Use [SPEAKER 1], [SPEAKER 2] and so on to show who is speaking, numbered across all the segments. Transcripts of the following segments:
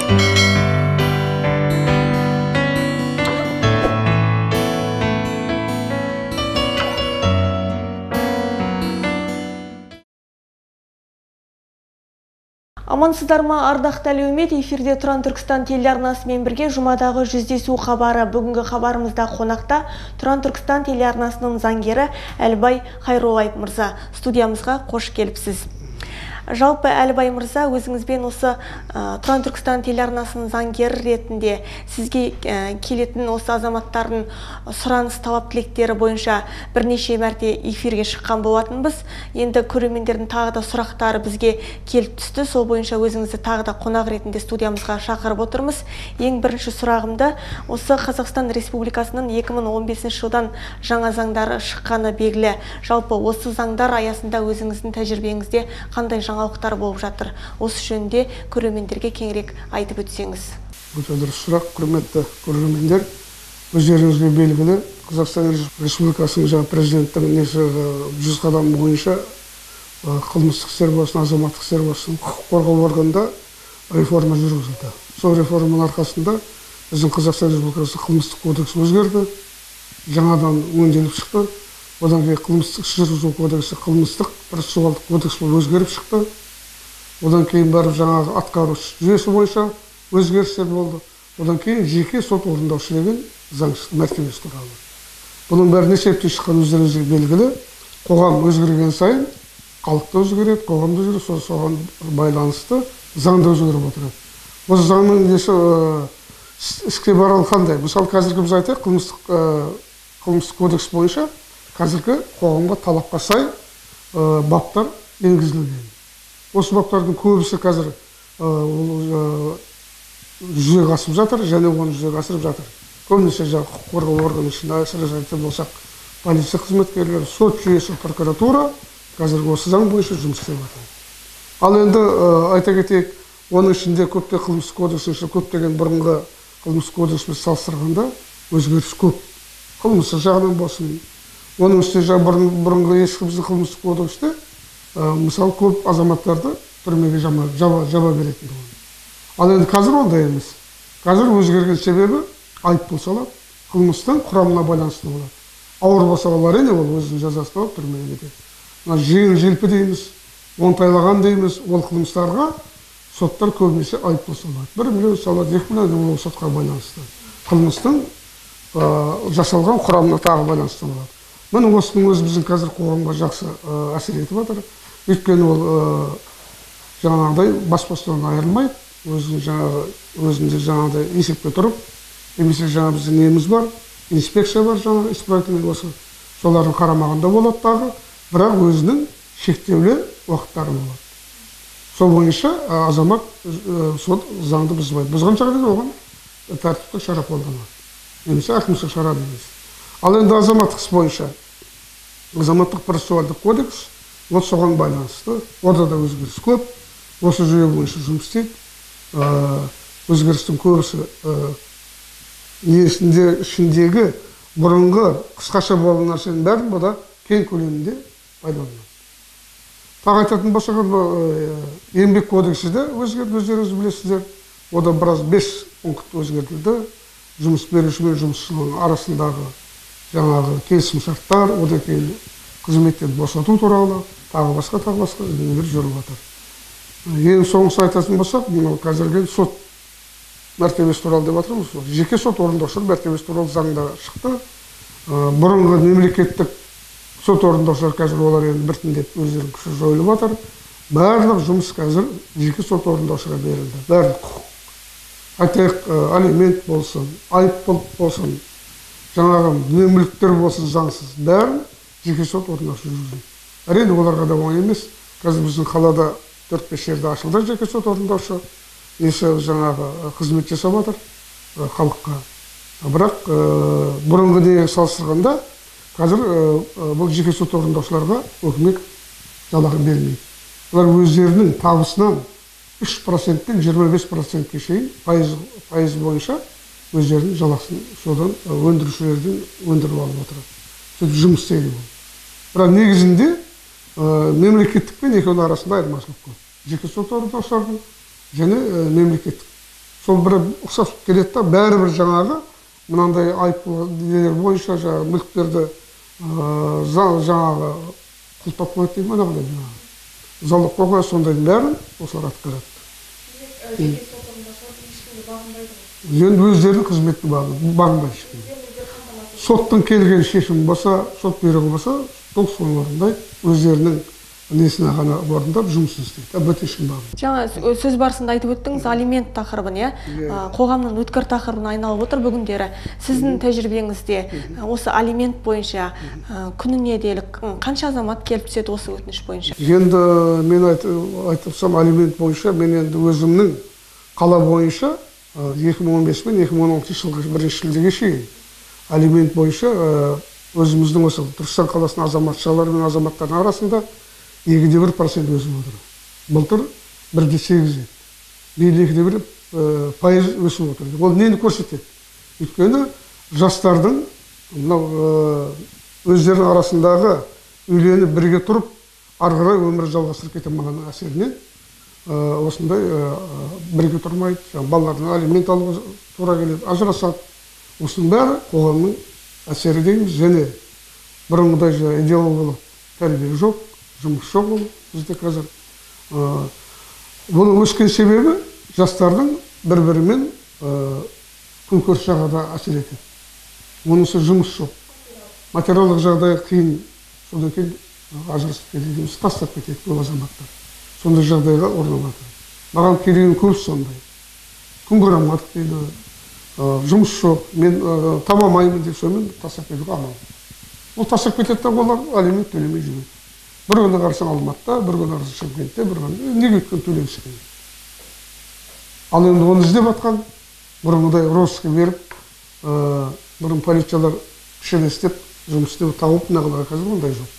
[SPEAKER 1] Амансыздар ма, ардақты әлеумет, эфирде Тұран Түркістан телеарнасымен бірге жұмадағы жүздесу хабары. Бүгінгі хабарымызда қонақта Тұран Түркістан телеарнасының заңгері Әлбай Хайроллаев мырза. Студиямызға қош келіпсіз. Жалпы Әлбай мырза, өзіңізбен осы Тұран Түркістан телеарнасының заңгері ретінде сізге келетін осы азаматтардың сұраныс талап тілектері бойынша бірнеше мәрте эфирге шыққан болатынбыз. Енді көрермендердің тағы да сұрақтары бізге келіп түсті. Сол бойынша өзіңізді тағы да қонақ ретінде студиямызға шақырып отырмыз. Ең бірінші сұрағымды, осы Қазақстан Республикасының 2015 жылдан жаңа заңдары шыққаны белгілі. Жалпы осы заңдар аясында өзіңіздің тәжірибеңізде қандай жаңалықтар болып жатыр? Осы жөнінде көрермендерге кеңірек айтып өтсеңіз.
[SPEAKER 2] Өте дұрыс сұрақ, құрметті көрермендер. Өздеріңізге белгілі, Қазақстан Республикасының жаңа президенттің 100 қадам бойынша қылмыстық істер болсын, азаматтық істер болсын, құқық қорғау органында реформа жүргізілді. Сол реформаның арқасында біздің Қазақстан Республикасы қылмыстық кодекс өзгерді, жаңадан өңделіп шықты. Одан кейін қылмыстық іс жүргізу кодексі қылмыстық процессуалдық кодекс болып өзгеріп шықты. Одан кейін барып жаңағы атқару жүйесі бойынша өзгерістер болды. Одан кейін жеке сот орындаушы деген заң мәртебесі туралы. Бұның бәрін есептей шыққан өздеріңізге белгілі. Қоғам өзгерген сайын халық та өзгереді, қоғам да өзгереді, соған байланысты заң да өзгеріп отырады. Осы заңның іске барған қандай? Мысалы, қазіргі біз айтайық, қылмыстық кодекс бойынша қазіргі қоғамға талапқа сай баптар енгізілген. Осы баптардың көбісі қазір жүзеге асып жатыр, және оны жүзеге асырып жатыр. Көбінесе құқық қорғау органы ішінде әсіресе айтар болсақ, полиция қызметкерлері, сот жүйесі, прокуратура қазіргі осы заң бойынша жұмыс істеп жатыр. Ал енді айта кетейік, оның ішінде көптеген қылмыстық кодекстің ішінде көптеген бұрынғы қылмыстық кодекспен салыстырғанда өзгеріс көп. Қылмыстық жағынан болсын, оның үстіне бұрынғы ескі біздің қылмыстық кодексте мысалы көп азаматтарды түрмеге жаба беретін. Ал енді қазір ондай емес. Қазір өзгерген себебі айыппұл салады, қылмыстың құрамына байланысты болады. Ауыр болса әрине ол өзінің жазасын алып түрмеге кетеді. Жеңіл желпі дейміз, оңтайлаған дейміз, ол қылмыстарға соттар көбінесе айыппұл салады. 1 миллион салады, 2 миллион ол сотқа байланысты. Қылмыстың жасалған құрамына тағы байланысты болады. Міне осының өзі біздің қазір қоғамға жақсы әсер етіп жатыр. Өйткені ол жаңағыдай бас бостандығынан айырылмайды. Өзінде жаңағыдай есепке тұрып, немесе жаңа біздің неміз бар, инспекция бар, жаңа исправительный осы. Солардың қарамағында болады тағы, бірақ өзінің шектеулі уақыттары болады. Сол бойынша азамат сот заңды бұзбайды. Бұзған жағдайда оған тәртіптік шара қолданады. Немесе әкімшілік шара дейміз. Ал енді азаматтық іс бойынша азаматтық процессуалдық кодекс соған байланысты. Ода да өзгеріс көп. Осы жүйе бойынша жұмыс істейді. Өзгерістің көбісі ішіндегі бұрынғы қысқаша болған нәрсенің бәрін бұда кең көлемінде пайдаланады. Тағы айтатын болсақ, еңбек кодексі де өзгерді, өздеріңіз білесіздер. Ода біраз 5 пункт өзгертілді. Жұмыс беруші мен жұмысшының арасындағы жаңағы келісім шарттар, одан кейін қызметтен босату туралы, тағы басқа нелер жүріп жатыр. Ең соңғысы айтатын болсақ, қазіргі сот мәртебесі туралы деп жатырмыз. Жеке сот орындаушылар мәртебесі туралы заңда шықты. Бұрынғы мемлекеттік сот орындаушылар қазір олар енді біртіндеп өздерінің күші жойылып жатыр. Барлық жұмыс қазір жеке сот орындаушыларға берілді. Барлық құқық. Айтайық, алимент болсын, айыппұл болсын, жаңағы мүліктер болсын заңсыз, бәрін жеке сот орындаушы жүргізеді. Әрине оларға да оңай емес. Қазір біздің қалада 4-5 жерде ашылды жеке сот орындаушы. Неше жаңағы қызмет жасап жатыр халыққа. Бірақ бұрынғы неге салыстырғанда қазір бұл жеке сот орындаушыларға үкімет жалақы бермейді. Олар өздерінің табысынан 3%-тен 25%-ке шейін пайыз бойынша өздерінің жалақысын содан өндірушілерден өндіріп алып отырады. Сөйтіп жұмыс істейді бұл. Бірақ негізінде мемлекеттік пен екеуінің арасында айырмашылық көп. Жеке сот орындаушылардың және мемлекеттік сол бір ұқсас келеді да, бәрібір жаңағы мынандай айыппұл бойынша жаңағы мүліктерді жаңағы құлтап қояды дейді ма, анағыдай жаңағы залог қоюға, сондайдың бәрін осылар атқарады. Енді өздерінің қызметіне бағынбайды ешкім. Соттың келген шешімі болса, сот бұйрығы болса, сол соны орындайды, өздерінің несіне ғана орындап жұмысын істейді. Бөтен ешкім бағынбайды.
[SPEAKER 1] Жаңа сөз барысында айтып өттіңіз, алимент тақырыбын, қоғамның өткір тақырыбына айналып отыр бүгіндері. Сіздің тәжірибеңізде осы алимент бойынша күніне делік қанша азамат келіп түседі осы өтініш бойынша?
[SPEAKER 2] Енді мен айтыпсам, алимент бойынша мен енді өзімнің қала бойынша 2015 мен 2016 жылғы 1 шілдеге шейін алимент бойынша өзіміздің осы Түркістан қаласының азаматшалары мен азаматтардың арасында 2,1% өсіп отыр. Былтыр 1,8 еді. Биыл 2,1% өсіп отыр. Ол нені көрсетеді? Өйткені жастардың өздерінің арасындағы үйленіп бірге тұрып, ары қарай өмір жалғастырып кете алмаған әсерінен осындай бірге тұрмайды, балалардың алимент алуға тура келеді, ажырасады. Осының бәрі қоғамның әсері дейміз, және бұрынғыдай идеологиялық тәрбие жоқ, жұмыс жоқ ол бізде қазір. Бұның өскен себебі жастардың бір-бірімен күнкөріс жағдайда әсер етеді. Онысы жұмыс жоқ. Материалдық жағдай қиын, содан кейін ажырасып кетеді, тастап кетеді көп азаматтар. Сондай жағдайға орналады. Маған келген көбісі сондай. Күн көре алмадық дейді, жұмыс жоқ, мен таба алмаймын деп сонымен тастап кетуге амал. Ол тастап кетеді де олар алимент төлемей жүреді. Бір күні қарасаң Алматыда, бір күні қарасаң Шымкентте, бір күні неге өткен төлемсіз екен. Ал енді оны іздеп жатқан, бұрынғыдай розысқа беріп, бұрын полициялар кішкене істеп, жұмыс істеп тауып, нағыларға қазір ондай жоқ.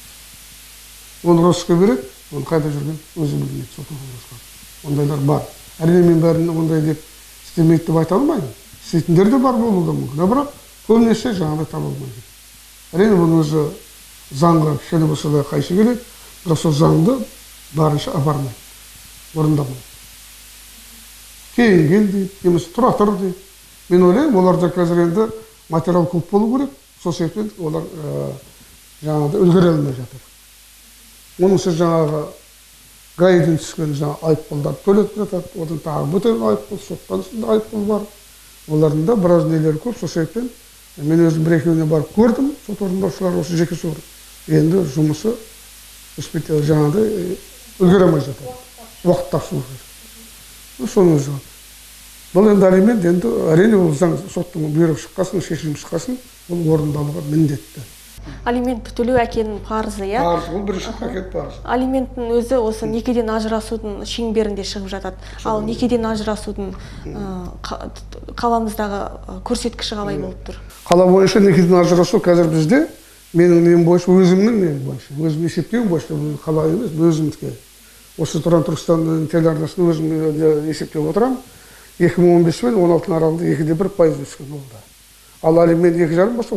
[SPEAKER 2] Оны розысқа береді, оны қайда жүрген өзі білмейді, сот орындасқан. Ондайлар бар. Әрине мен бәрін ондай деп істемейді деп айта алмаймын. Істейтіндер де бар болуы да мүмкін, бірақ көбінесе жаңағыдай таба алмайды. Әрине бұның өзі заңға кішкене болса да қайшы келеді, бірақ сол заңды барынша апармайды, орындамайды. Кейін кел дейді, немесе тұра тұр дейді. Мен ойлаймын, оларда қазір енді материал көп болу керек, сол себептен олар жаңағыдай үлгере алмай жатыр. Онысы жаңағы гаиден түскен айыппұлдар төлетіп жатады, одан тағы бөтен айыппұл, соттан айыппұл бар. Олардың да біраз нелері көп, сол себептен мен өзім бір-екеуіне барып көрдім, сот орындаушылар осы жеке сот. Енді жұмысы жаңағыдай үлгере алмай жатыр. Уақыт тапсыру керек. Соның өзі. Бұл енді алимент, енді әрине ол заң соттың бұйрығы шыққасын, шешім шыққасын, ол орындалуға міндетті.
[SPEAKER 1] Алимент төлеу әкенің парызы, иә?
[SPEAKER 2] Парыз, ол бірінші әкет парыз.
[SPEAKER 1] Алименттің өзі осы некеден ажырасудың шеңберінде шығып жатады. Ал некеден ажырасудың қаламыздағы көрсеткіші қалай болып тұр?
[SPEAKER 2] Қала бойынша некеден ажырасу қазір бізде, менің нем бойынша, өзімнің нем бойынша, өзім есептеуім бойынша, қала емес, өзімдікі. Осы Түркістан телеарнасын өзім есептеп отырам. 2015 мен 16 аралығында 2,1% өскен олда. Ал алимент 2,5 болса,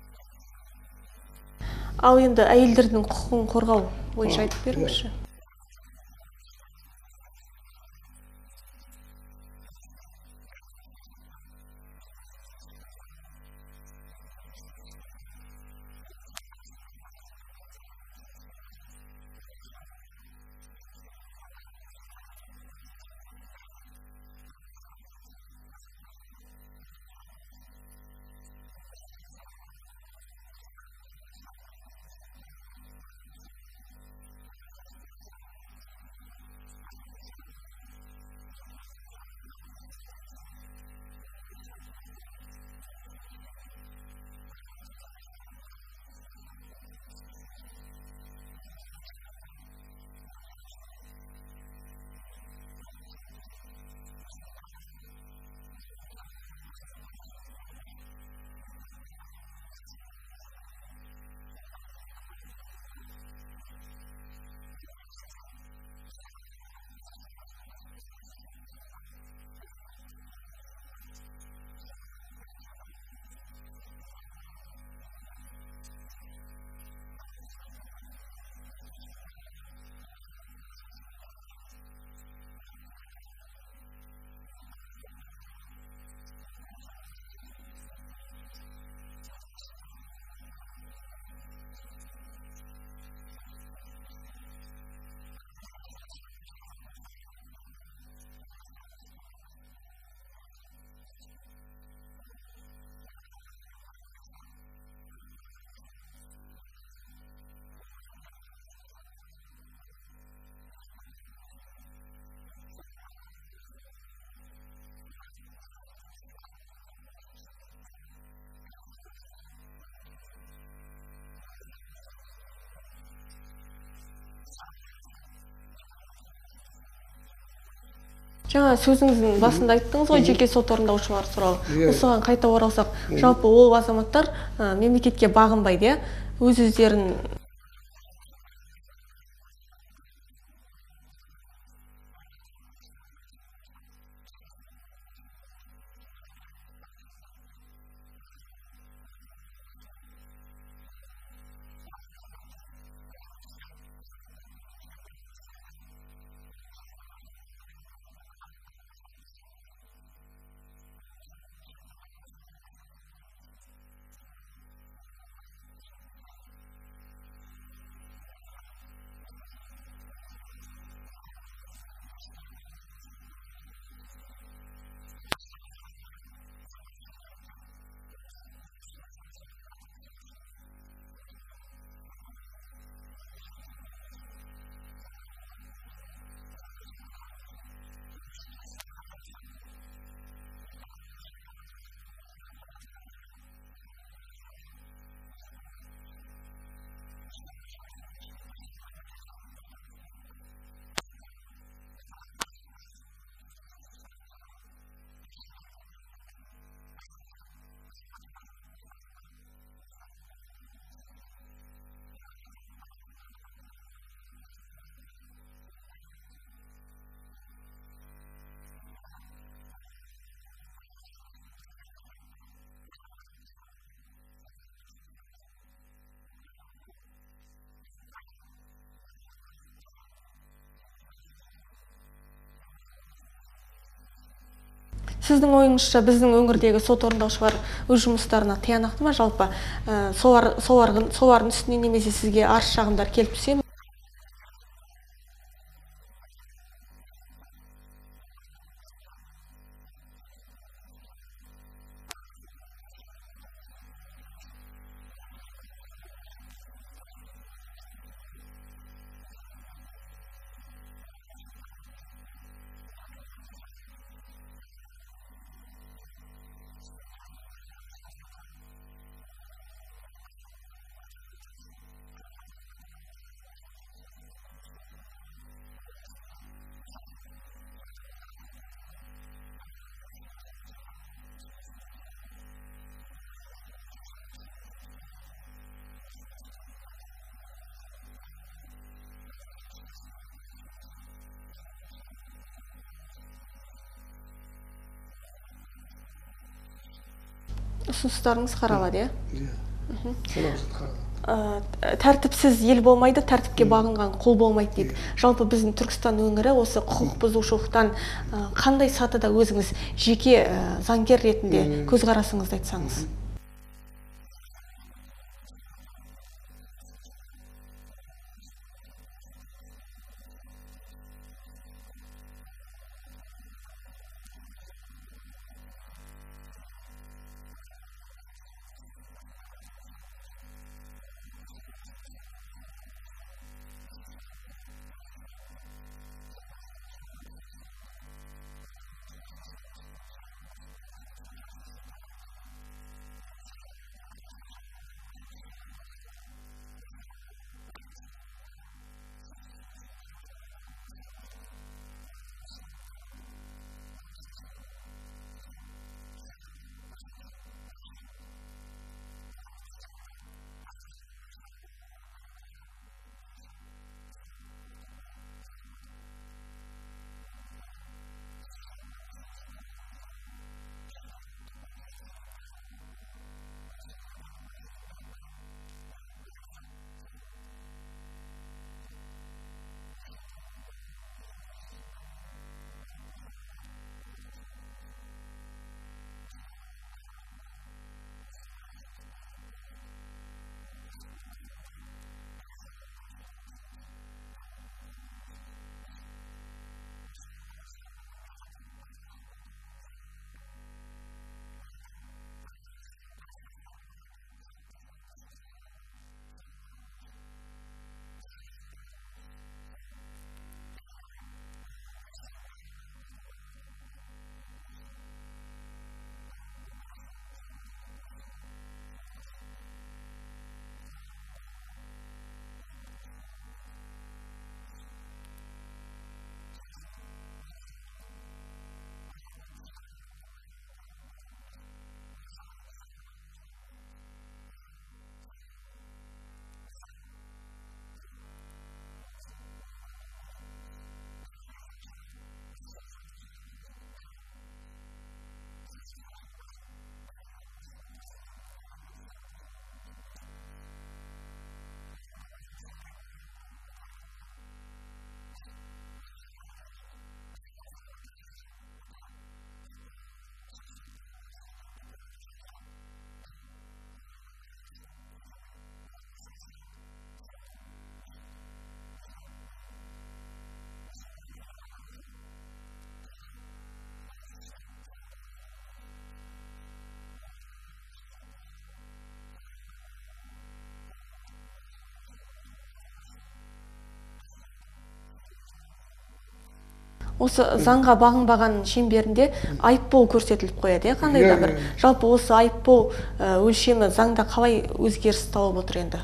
[SPEAKER 1] Ал енді әйелдердің құқығын қорғау бойынша айтып беріңізші. Жаңа сөзіңіздің басында айттыңыз ғой, жеке сот орындаушылар туралы. Осыған қайта оралсақ, жалпы ол азаматтар мемлекетке бағынбайды, өз-өздерін Сіздің ойыңызша біздің өңірдегі сот орындаушылар өз жұмыстарына тиянақты ма жалпы? Солардың үстіне немесе сізге арыз шағымдар келіп түсе ме? Ұсыныстарыңыз қаралады, тәртіпсіз ел болмайды, тәртіпке бағынған құл болмайды дейді. Жалпы біздің Түркістан өңірі осы құқық бұзушылықтан қандай сатыда өзіңіз жеке заңгер ретінде көзқарасыңызды айтсаңыз? Осы заңға бағынбаған шеңберінде айыппұл көрсетіліп қояды, қандай да бір. Жалпы осы айыппұл өлшемі заңда қалай өзгеріс тауып отыр енді?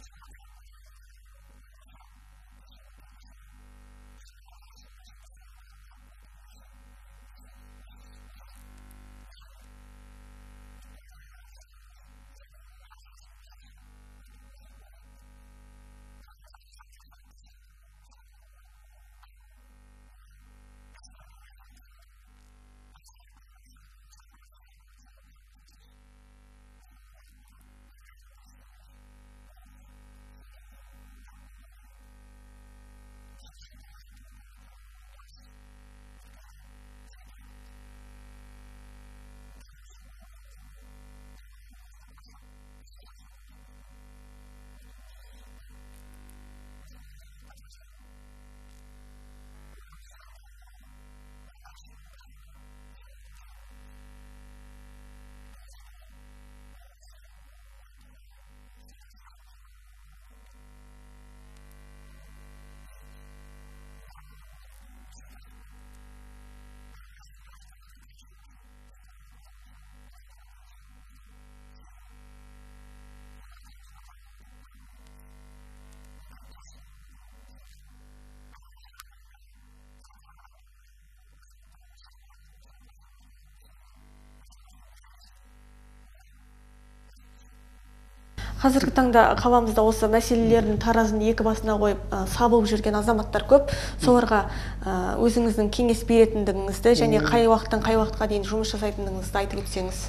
[SPEAKER 1] Қазіргі таңда қаламызда осы мәселелердің таразын екі басына қойып сабылып жүрген азаматтар көп. Соларға өзіңіздің кеңес беретіндігіңізді және қай уақыттан қай уақытқа дейін жұмыс жасайтындығыңызды айтып өтсеңіз.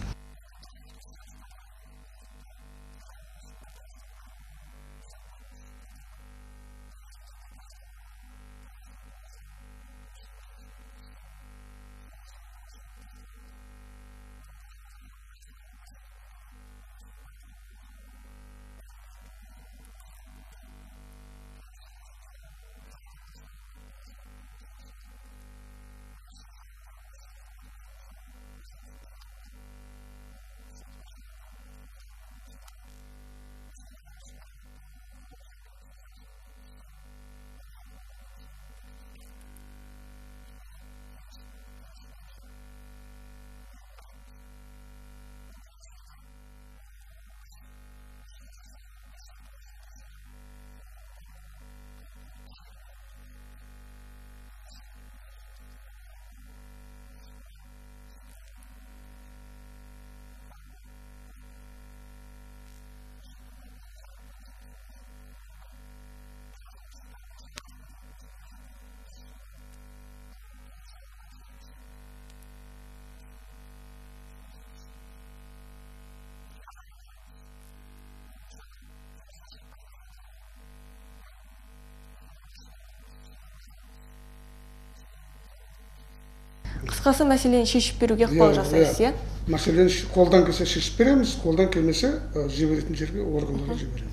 [SPEAKER 1] Қысқасы мәселені шешіп беруге ықпал жасайсыз, иә?
[SPEAKER 2] Мәселені қолдан келсе шешіп береміз, қолдан келмесе жіберетін жерге органдарға жібереміз.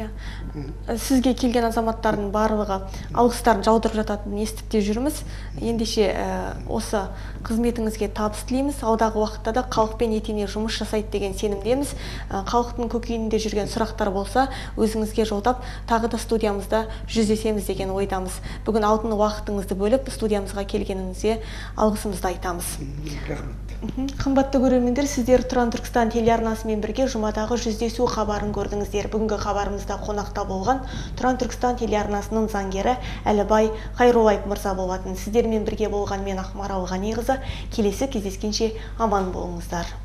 [SPEAKER 1] Сізге келген азаматтардың барлығы алғыстарын жаудырып жататынын естіп те жүрміз. Ендеше осы қызметіңізге табыс тілейміз. Алдағы уақытта да халықпен етене жұмыс жасайды деген сенімдеміз. Халықтың көкейінде жүрген сұрақтар болса, өзіңізге жолдап, тағы да студиямызда жүздесеміз деген ойдамыз. Бүгін алтын уақытыңызды бөліп, студиямызға келгеніңізге алғысымызды айтамыз. Қымбатты көрермендер, сіздер Тұран Түркістан телеарнасымен бірге жұмадағы жүздесу хабарын көрдіңіздер. Бүгінгі хабарымызда қонақта болған Тұран Түркістан телеарнасының заңгері Әлібай Хайроллаев мырза болатын. Сіздермен бірге болған мен Ақмарал Ғаниқызы. Келесі кездескенше аман болыңыздар.